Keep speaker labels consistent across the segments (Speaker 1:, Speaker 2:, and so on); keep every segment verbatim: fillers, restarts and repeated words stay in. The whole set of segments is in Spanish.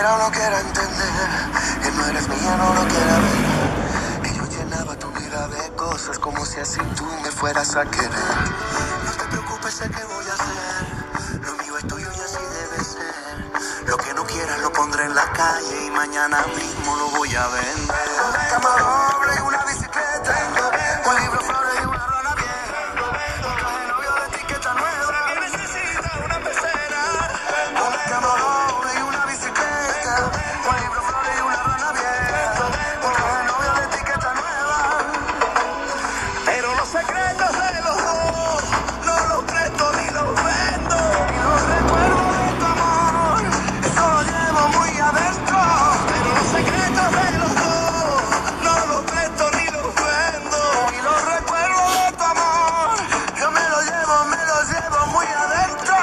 Speaker 1: quiera o no quiera entender, que no eres mía, no lo quiera ver. Que yo llenaba tu vida de cosas como si así tú me fueras a querer. No te preocupes, sé qué voy a hacer. Lo mío es tuyo y así debe ser. Lo que no quieras lo pondré en la calle y mañana mismo lo voy a vender. Una cama doble y una bicicleta, un libro, flores y una rana vieja, un traje novio de etiqueta nueva que necesita una pecera. Una cama doble y una bicicleta, un libro, flores y una rana vieja, un traje novio de etiqueta nueva. Pero los secretos de los dos no los presto ni los vendo. Y los recuerdos de tu amor, eso lo llevo muy adentro. Pero los secretos de los dos no los presto ni los vendo. Y los recuerdos de tu amor, yo me los llevo, me los llevo muy adentro.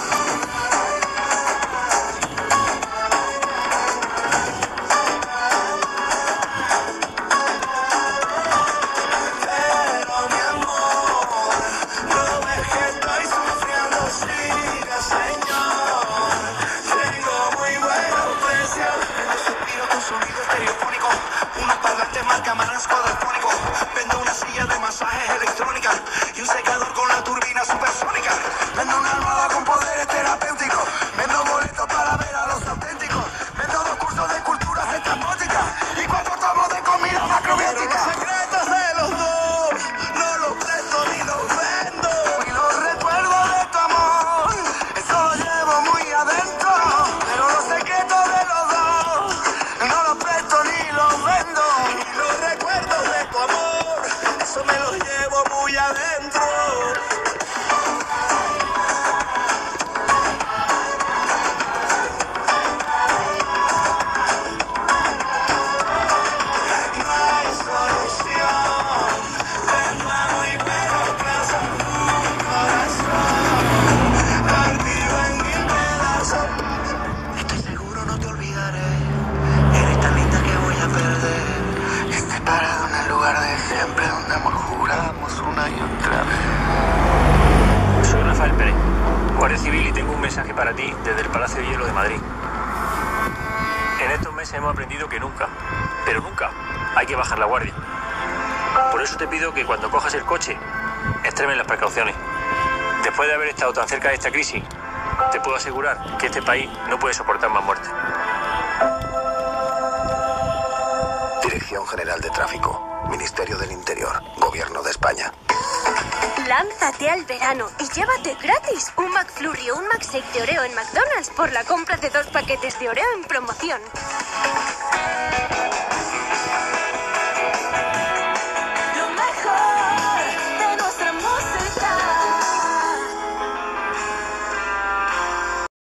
Speaker 1: Pero mi amor, no ves que estoy sufriendo, siga señor. Tengo muy buenos precios. Vendo suspiro con sonido estereofónico, unos parlantes marca Marantz cuadrofónico. Vendo una silla de masajes electrónica y un secador con la turbina supersónica. Vendo una almohada con poderes terapéuticos. Vendo boletos para ver a los auténticos. Vendo dos cursos de culturas estrambóticas y cuatro tomos de comida macrobiótica. Los secretos de los dos no los presto ni los vendo. Y los recuerdos de tu amor, eso lo llevo muy adentro. Pero los secretos de los dos no los presto ni los vendo. Y los recuerdos de tu amor, eso me los llevo muy adentro. No hay solución, hermano, y pero pasa un corazón partido en mil pedazos. Estoy seguro, no te olvidaré. Eres tan linda que voy a perder. Estoy parado en el lugar de siempre donde amor juramos una y otra vez.
Speaker 2: Soy Rafael Pérez, Guardia Civil, y tengo un mensaje para ti desde el Palacio de Hielo de Madrid. En estos meses hemos aprendido que nunca, pero nunca, hay que bajar la guardia. Por eso te pido que cuando cojas el coche, extremen las precauciones. Después de haber estado tan cerca de esta crisis, te puedo asegurar que este país no puede soportar más muertes.
Speaker 3: Dirección General de Tráfico, Ministerio del Interior, Gobierno de España.
Speaker 4: Lánzate al verano y llévate gratis un McFlurry o un McShake de Oreo en McDonald's por la compra de dos paquetes de Oreo en promoción.